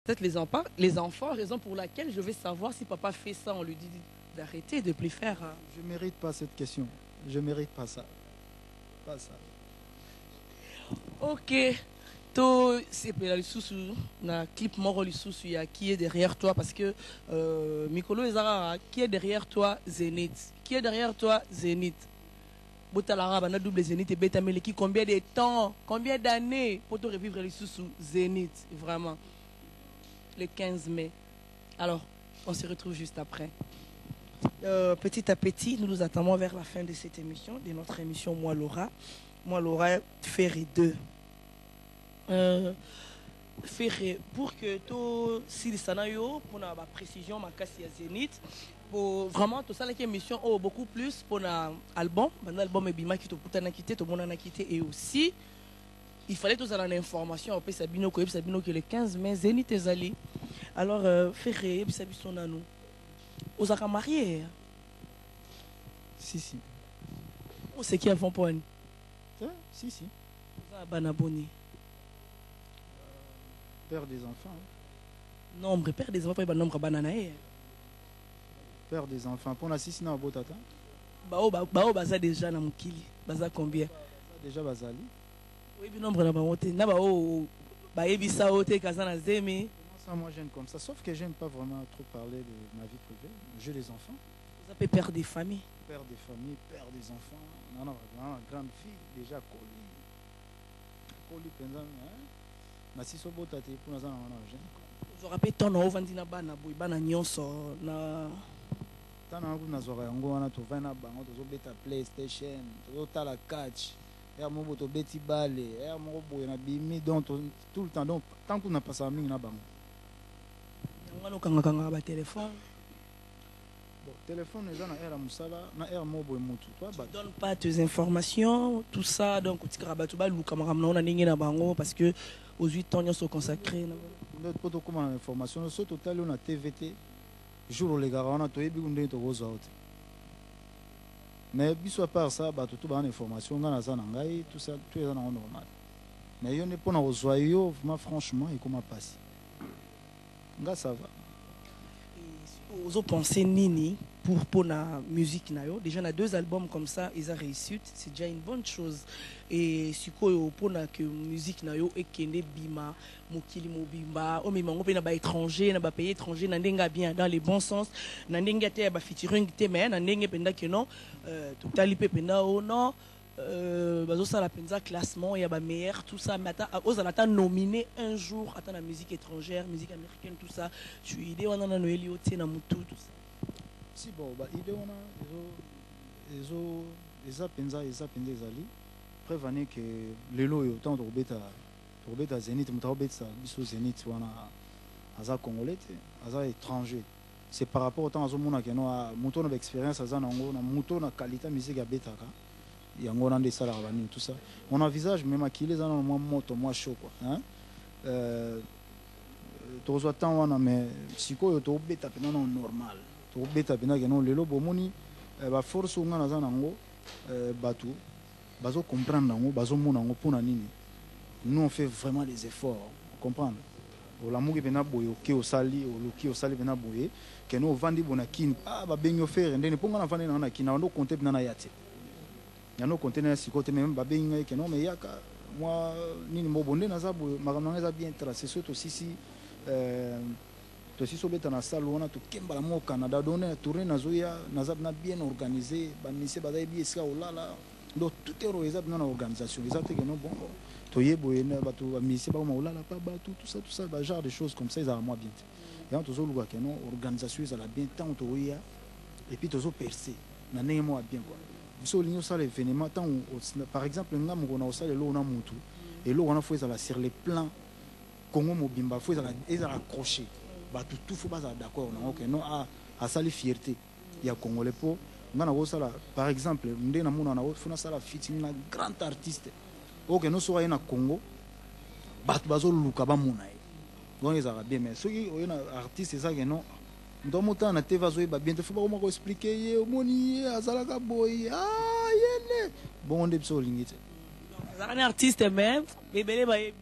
Peut-être les enfants, raison pour laquelle je vais savoir si papa fait ça, on lui dit d'arrêter, de plus faire. Je ne mérite pas cette question. Je ne mérite pas ça. Pas ça. Ok. To c'est na clip moro lisusu ya qui est derrière toi parce que Mikolo Ezara qui est derrière toi Zénith. Qui est derrière toi Zénith. Botalara bana double Zénith et Beta Meleki combien de temps, combien d'années pour te revivre lisusu Zénith vraiment. Le 15 mai. Alors, on se retrouve juste après. Petit à petit, nous nous attendons vers la fin de cette émission, de notre émission Moi Laura. Moi Laura, Ferré 2. Ferré, pour que tout, si le sanayo, pour la précision, ma casse à Zénith, pour vraiment tout ça, l'émission, oh, beaucoup plus pour l'album. L'album est bima qui te putain quitté, tout le monde a quitté et aussi. Il fallait tous avoir l'information après Sabino que le 15 mai Zénith est allé. Alors Ferré Sabi son anou. Vous avez marié? Si si. On sait qui a font point. Si si. Vous avez banaboni. Père des enfants. Nombre père des enfants pas nombre bananae. Père des enfants. Pour la six na botata. Bao baza déjà na mukili. Baza combien? Déjà bazali. Oui, bien nombre na baote. Na bao baebisa ote kazana zemi. Ça, moi j'aime comme ça. Sauf que j'aime pas vraiment trop parler de ma vie privée. J'ai des enfants. Vous appelez père des familles. Père des familles, père des enfants. Non, non, grande fille, déjà Koli. Koli pensant, hein. Mais si ce beau tâté pour nous en jeune. Vous rappelez ton nom, Vandina Bana, Bana Nyonso, na. Tant que nous avons un go, on a tout fait na bango, tout beta PlayStation, tout ta la catch. Et mon boto beti balé, et mon boy na bimi, donc tout le temps, donc tant que nous n'a pas ça, nous na bango. On a kanga téléphone. Bon, téléphone est dans la musala, na air mobile mutu. Toi, tu donnes pas tes informations, tout ça, donc tu as lu camarade on a n'ingé na bango parce que aux 8 ans ils sont consacrés. Notre poto comment information, ce total on a TVT, jour les gars on a tout ébi on to rose out. Mais biso à part ça, bah tout ba information ngana za ngai, tout ça tout est dans normal. Mais yo ne pas na ozoyo, vraiment franchement et comment passer. Nga ça va. Vous pensez nini pour la musique nayo déjà on a 2 albums comme ça ils ont réussi c'est déjà une bonne chose et sikoyo pour na que musique nayo ekende bima mokili mobimba o memango pe na ba étranger na ba pays étranger na ndenga bien dans les bons sens na ndenga te ba featuring te mais na ndenge penda que non totali pe penda o non bazo ça la penza classement il y a ba meilleur tout ça mais aux alata nominé un jour attends la musique étrangère musique américaine tout ça tu idée on a noeli au na mutu tout ça si bon bah idée on a les penza ezali prévenir que lelo yo tant robeta Zénith mutabeta biso Zénith wana aza congolais aza étranger c'est par rapport au temps azomona que no muto na expérience aza nango na muto na qualité musique ya betaka yango na ndesala bani tout ça on envisage même qu'il dans moi moto moi chaud quoi hein tozo temps wana mais sikoyo to beta pena non normal to beta pena que non lelo bomoni ba force nga na za nango batu bazo comprendre nango bazo mona nango pona nini nous on fait vraiment des efforts comprendre o la mugi pena boyo ke o sali o loki o sali pena boye que nous vandi bona kin ba benyo faire ndene ponga na vandi na kin na ndo compter pena na yate ya no conteneur si côté même ba benga que non mais yaka moi nini mobonde na za boyo makamanga za bien tracé surtout si to si sobeta na salle on a tout kemba la mo Canada donner tourner na zoya na za bien organisé ba mise ba dai bien ska olala donc tout est organisé dans l'organisation les autres que non bon to yeboye na ba to ba mise ba ma olala pas ba tout ça ba genre de choses comme ça ils a moi bien et on toujours le que non organisation ils a bien tant to ya et puis toujours percer na ndenge mo bien quoi so linyo ça l'événement tant par exemple nga mo na osala lo na mutu et lo on a fait ça sur les plans Congo mobimba faut ils a accroché ba tout faut pas d'accord non OK non à ça les fierté il y a congolais pour ngana ko sala par exemple ndé na mona na fona sala featuring na grand artiste OK no so na Congo ba bazo luka ba mona donc ils a bien mais ceux qui na artiste ça que non ndo mota na te vazo ba bien te faut pas comment expliquer ye omoni azala ka boy yene bon on est so lingite un artiste même bébé ba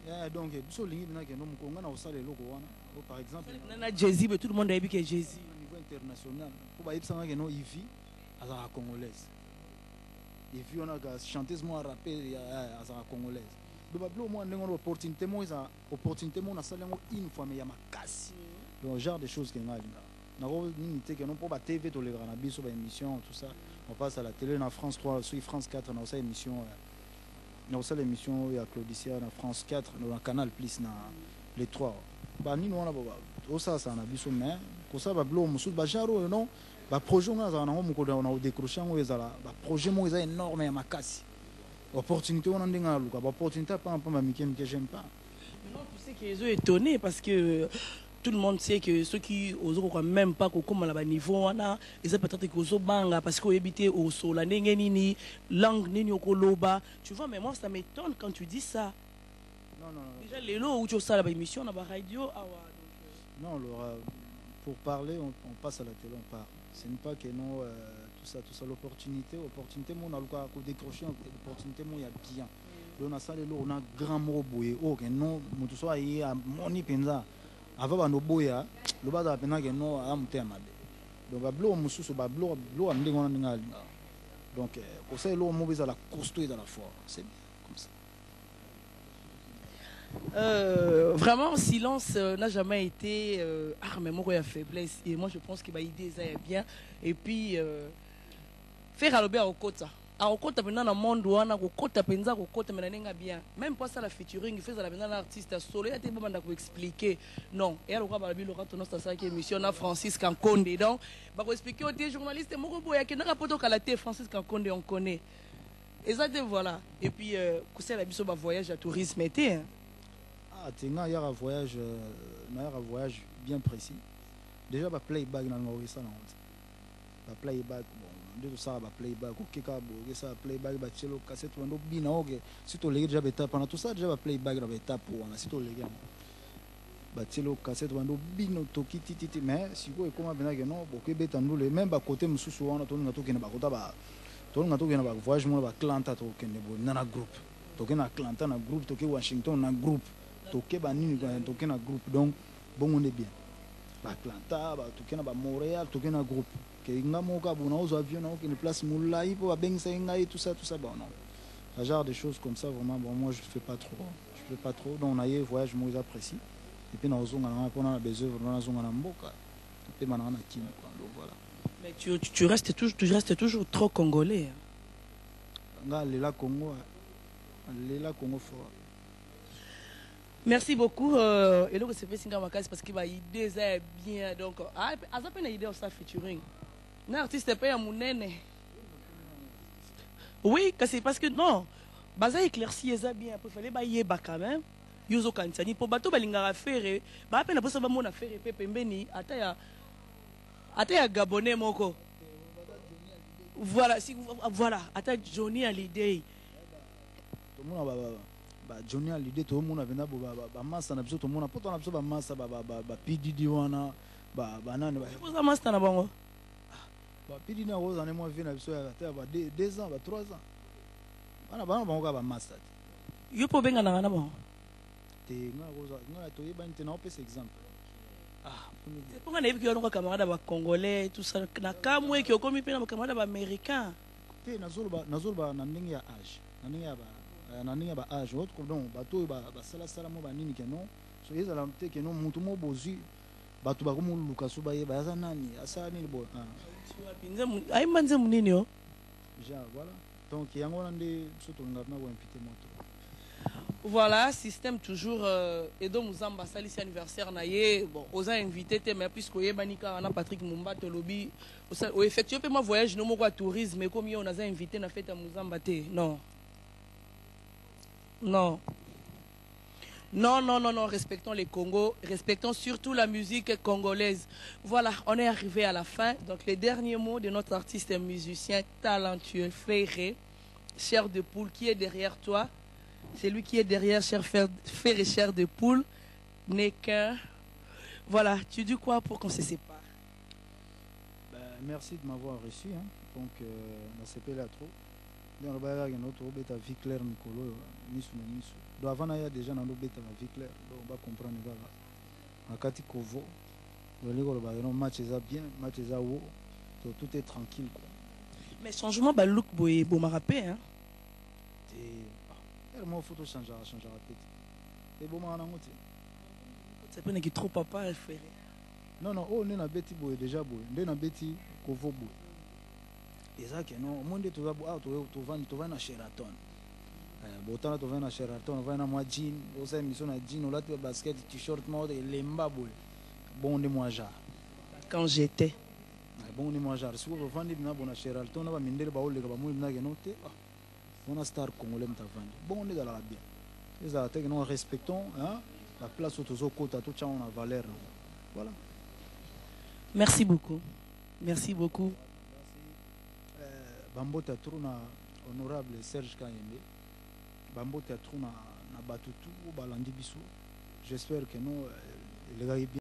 Donc biso lingi bina ke no mukonga na osala eloko wana par exemple na Jay-Z tout le monde a dit que Jay-Z au niveau international pour ba yebsanga ke no Ivy azara congolaise Ivy on a chanteuse moi rapper azara congolaise donc bablo moi ndenge on opportunité moi za opportunité moi na sala ngo une fois mais ya makasi donc genre de choses que ngalinga na ko nini te ke no pour ba TV to le grand biso ba émission tout ça on passe à la télé na France 3 sur France 4 na sa émission dans cette émission il y a Claudicia dans France 4 dans le canal plus na les 3 ba nini wana baba tout ça ça na biso mais ko ça ba blo musu ba jaro non ba projet nga za na ngo muko na décrocher ngo ezala ba projet mo eza énorme ya makasi opportunité on ndinga luka ba opportunité pas ba mikem que j'aime pas maintenant tu sais que les gens étonnés parce que tout le monde sait que ceux qui osent quand même pas comme à la niveau wana ils ont peut-être que ozo banga parce qu'on habite au sol la nini langue nini okoloba tu vois mais moi ça m'étonne quand tu dis ça non déjà les lots où tu as ça la émission na ba radio awa non Laura pour parler on passe à la télé on parle ce n'est pas que non tout ça l'opportunité mon a le quoi décrocher l'opportunité mon il y a bien on a ça les lots on a grand mot boye oh que non mutu so ayi moni penza avant ba no boya lo ba da pena que non a muté mabe donc ba blo mususu ba blo am ndingo ndinga donc ko ça lo mo biza la costaud dans la foi c'est bien comme ça vraiment silence n'a jamais été mais moi il y a faiblesse et moi je pense que ba idée ça est bien et puis faire alobe au kota akokota pena na monde wana kokota penza kokota mena nenga bien même pas ça la featuring il fait ça la pena l'artiste solo ya te banda ko expliquer non et alors ba bilo ka tono ça qui émission na Francis Kankonde donc ba ko expliquer au journaliste moko boya ke na poto kala te Francis Kankonde on connaît et ça voilà et puis ko c'est la biso ba voyage à tourisme été tinga ya un voyage bien précis déjà ba playback na ngori ça na ba playback de tout ça ba playback okeka bo ça playback ba chelo cassette wando bina oge sito lege déjà beta pendant tout ça déjà ba playback na beta pour wana sito lege ba chelo cassette wando bino toki titi mais siko e comment bena que non boke beta ndule même ba côté mususu wana to nga to kena ba kota ba to nga to kena ba voyage mo ba Atlanta to kena bo na groupe to kena Atlanta na groupe to ke Washington na groupe to ke ba nini to kena groupe donc bon on est bien ba Atlanta ba to kena ba Montréal to kena groupe que ngamoka bona aux avions non une place moulai pour bengisa ngai tout ça bon non ce genre de choses comme ça vraiment bon moi je fais pas trop donc on a eu voyage moi apprécie et puis na ozonga na pona na besoin vraiment ozonga na mboka et puis mana na kim quoi donc voilà mais tu restes toujours trop congolais nga lela Congo fort. Merci beaucoup. Et donc c'est fait singa makasi parce que bah idée ça est bien donc à ça peine idée ça featuring. Un artiste pas mon nene. Oui, c'est parce que non. Baza éclairci ça bien. Il fallait ba yeba quand même. Yuzo kansani pour bato balinga faire. Ba peine pour ça ba mona faire pe pembeni ata ya gabonais moko. Voilà, si voilà, ata Johnny a l'idée. Tout le monde Johnny a l'idée tout le monde vient ba massa na biso tout le monde poto na biso ba massa ba PDD wana ba nani ba poza massa na bango ba PDD na roza ne mo vient na biso ya ta ba 2 ans ba 3 ans bana bango ka ba massa yo po benga na bango te nga roza nga to yeba nte na opesa exemple c'est pour ngana yebiki yo camarade ba congolais tout ça na kamwe ki okomi pe na ba camarade ba américain te nazoloba na ndenge ya âge na ndenge ya ba na ninga ba âge autre donc bato ba sala mo ba nini ke non so yeza la mte ke non mutu mo bozi bato ba ko mo luka so ba ye ba za nani asa nini bo ay manze munini yo ja voilà donc yango na nde so to ngana ko inviter moto voilà système toujours Edo Muzamba salisi anniversaire na ye bon oza invité te mais puisque yebanika na Patrick Mumba to lobby o effectuer pe ma voyage no mo kwa tourisme comme yo na za invité na fête à Muzamba te Non, respectons les Congos, respectons surtout la musique congolaise. Voilà, on est arrivé à la fin. Donc, les derniers mots de notre artiste et musicien talentueux, Ferré, Chair de Poule, qui est derrière toi. C'est lui qui est derrière Ferré, Chair de Poule, n'est qu'un. Voilà, tu dis quoi pour qu'on se sépare? Merci de m'avoir reçu. Hein. Donc, on s'est là trop. Dans le bagage, notre vie claire, Nicolo, Nisu. donc avant il y a déjà dans l'obéta la vie claire donc on va comprendre kaka nakati kovo donc le match est bien match est haut tout est tranquille quoi. Mais changement ba look boy bon marapé hein. Et moi photo changer rapide. Et bon ma nango ti. C'est pas qui trop papa elle fait. Non non, oh na beti boy déjà boy. Nde na beti kovo boy. Ezaki non, monde to va boy to va na Sheraton. Botana to va na Sheraton, va na moi jean, osa émission na jean, on la basket, t-shirt mode et lemba boy. Bon de moi ja. Quand j'étais bon ni moi jar si vous vendez na bona Sheraton na ba mindele ba olega ba mo na genote on a star congolais mtavandi bon on est dans la bien les attaques nous respectons hein la place où tous au côté tout ça on a valeur voilà. Merci beaucoup. Merci beaucoup. Bambota truna honorable Serge Kayembe Bambota truna na batutu balandi biso j'espère que nous les gars